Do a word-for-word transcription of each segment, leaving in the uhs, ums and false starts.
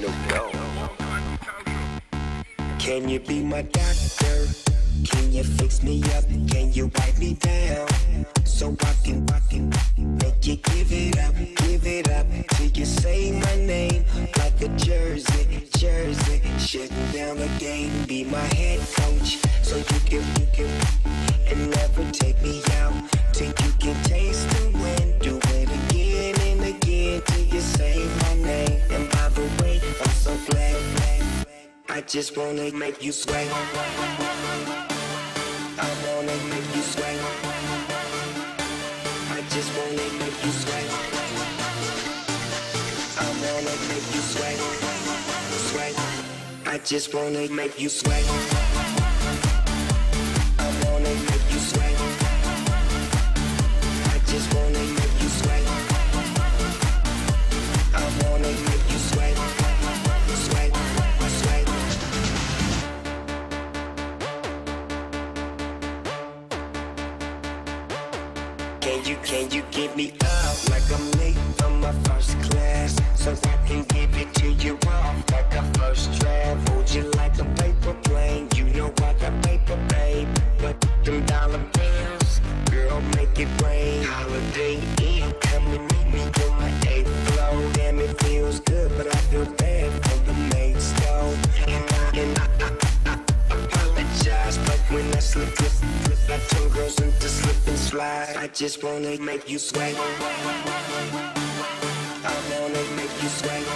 no go. Can you be my doctor? Can you fix me up? Can you wipe me down? So I can, I can make you give it up, give it up till you say my name like a jersey, jersey. Shutting down the game, be my head coach, so you can, you can, and never take me out till you can taste the wind. Do it again and again till you say my name. And by the way, I'm so glad, I just wanna make you sweat. I wanna make you sweat. I just wanna make you sweat. I wanna make you sweat. Sweat. I just wanna make you sweat. I wanna make you sweat. I just wanna make you sweat. I wanna make you sweat. Sweat. Sweat. Can you, can you give me up like I'm late from my first class, so I can give it to you off like a first draft? Hold you like a paper plane, you know I got paper, babe. But them dollar bills, girl, make it rain. Holiday Inn, come and meet me on my eighth floor. Damn, it feels good, but I feel bad for the mates, though. And I, and I, I, I, I apologize, but when I slip, slip, slip, I turn girls into slip and slide. I just wanna make you sweat. I wanna make you sweat.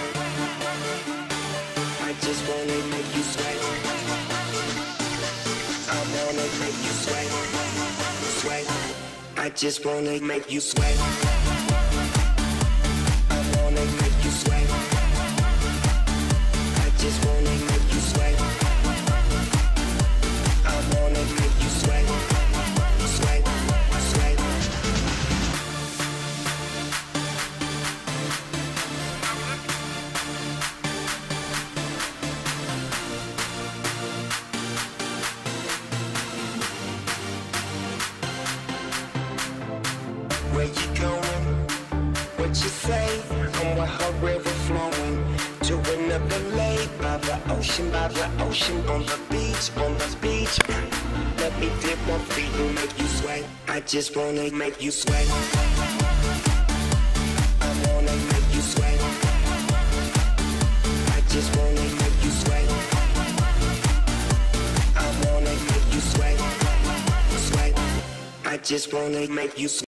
I just wanna make you sweat. I wanna make you sweat. Sweat. I just wanna make you sweat. I wanna make you sweat. I just wanna make you sweat. I wanna make you sweat. Sweat. Sweat. Where you going? What you say? I'm with her river flowing to another lake by the ocean, by the ocean, on the beach, on the beach. Let me dip my feet and make you sweat. I just wanna make you sweat. I wanna make you sweat. I just wanna make you sweat. I wanna make you sweat. Sweat. I just wanna make you sweat.